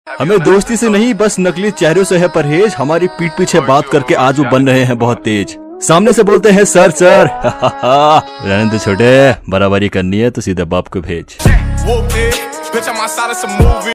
हमें दोस्ती से नहीं बस नकली चेहरों से है परहेज। हमारी पीठ पीछे बात करके आज वो बन रहे हैं बहुत तेज। सामने से बोलते हैं सर सर रहने दो छोटे, बराबरी करनी है तो सीधे बाप को भेज।